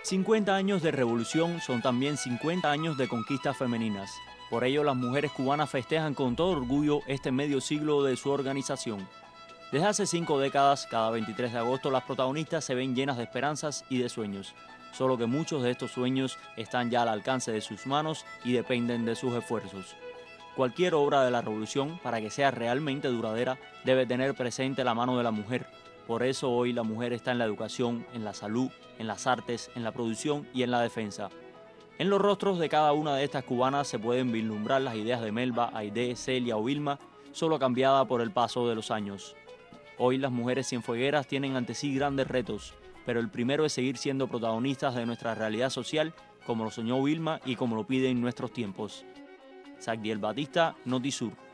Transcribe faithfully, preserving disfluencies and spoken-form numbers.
cincuenta años de revolución son también cincuenta años de conquistas femeninas. Por ello, las mujeres cubanas festejan con todo orgullo este medio siglo de su organización. Desde hace cinco décadas, cada veintitrés de agosto, las protagonistas se ven llenas de esperanzas y de sueños. Solo que muchos de estos sueños están ya al alcance de sus manos y dependen de sus esfuerzos. Cualquier obra de la revolución, para que sea realmente duradera, debe tener presente la mano de la mujer. Por eso hoy la mujer está en la educación, en la salud, en las artes, en la producción y en la defensa. En los rostros de cada una de estas cubanas se pueden vislumbrar las ideas de Melba, Aide, Celia o Vilma, solo cambiada por el paso de los años. Hoy las mujeres cienfuegueras tienen ante sí grandes retos, pero el primero es seguir siendo protagonistas de nuestra realidad social, como lo soñó Vilma y como lo piden nuestros tiempos. Sagdiel Batista, Notisur.